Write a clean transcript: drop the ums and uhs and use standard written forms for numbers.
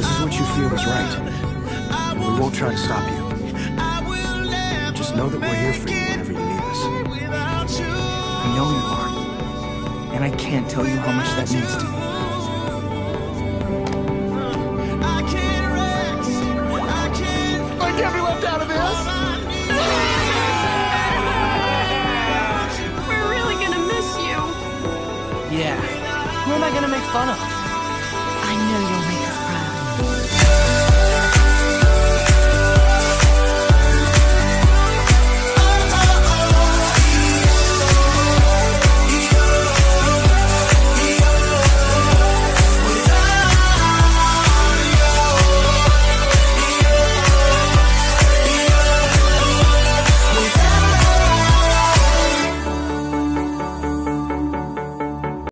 this is what you feel is right, and we won't try to stop you. Just know that we're here for you whenever you need us. I know you are. And I can't tell you how much that means to me. I can't be left out of this! We're really gonna miss you. Yeah. Who am I gonna make fun of?